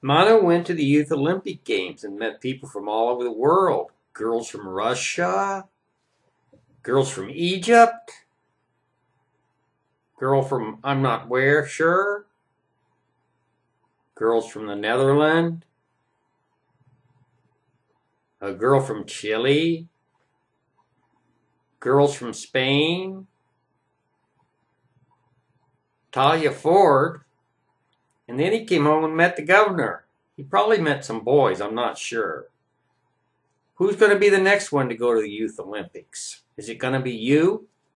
Manu went to the Youth Olympic Games and met people from all over the world. Girls from Russia, girls from Egypt, girl from I'm not where, sure, girls from the Netherlands, a girl from Chile, girls from Spain, Talia Ford, and then he came home and met the governor. He probably met some boys, I'm not sure. Who's going to be the next one to go to the Youth Olympics? Is it going to be you?